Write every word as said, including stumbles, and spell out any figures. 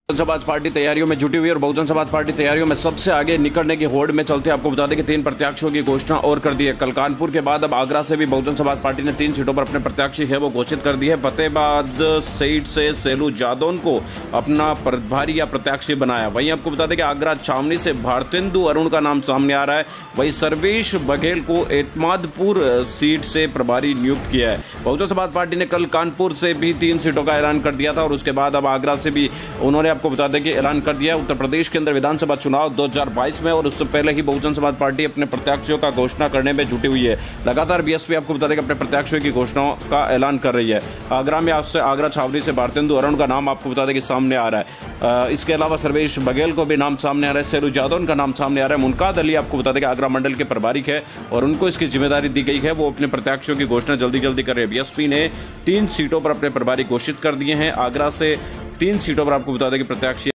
Bahujan Samaj party तैयारियों में जुटी हुई और बहुजन समाज पार्टी तैयारियों में सबसे आगे निकलने की होड़ में चलते आपको बता दें कि तीन प्रत्याशियों की घोषणा और कर दी है। कल कानपुर के बाद अब आगरा से भी बहुजन समाज पार्टी ने तीन सीटों पर अपने प्रत्याशी है वो घोषित कर दी है। फतेहाबाद सीट से सेलू जादौन को अपना प्रभारी या प्रत्याशी बनाया। वहीं आपको बता दें कि आगरा छावनी से भारतेंदु अरुण का नाम सामने आ रहा है। वहीं सर्वेश बघेल को एतमादपुर सीट से प्रभारी नियुक्त किया है। बहुजन समाज पार्टी ने कल कानपुर से भी तीन सीटों का ऐलान कर दिया था और उसके बाद अब आगरा से भी उन्होंने आपको बता दें कि ऐलान कर दिया। उत्तर प्रदेश के अंदर विधानसभा चुनाव दो हज़ार बाईस में और उससे पहले ही बहुजन समाज पार्टी अपने प्रत्याशियों का घोषणा करने में जुटी हुई है। लगातार बीएसपी आपको बता दें कि अपने प्रत्याशियों की घोषणाओं का ऐलान कर रही है। आगरा में आपसे आगरा छावनी से भारतेंदु अरुण का नाम आपको बता दें कि सामने आ रहा है। इसके अलावा सर्वेश बघेल को भी नाम सामने आ रहा है। सेलू जादौन का नाम सामने आ रहा है। मुनकाद अली आपको बता दें कि आगरा मंडल के प्रभारी है और उनको इसकी जिम्मेदारी दी गई है। वो अपने प्रत्याशियों की घोषणा जल्दी जल्दी कर रहे हैं। बीएसपी ने तीन सीटों पर अपने प्रभारी घोषित कर दिए हैं। आगरा से तीन सीटों पर आपको बता दें कि प्रत्याशी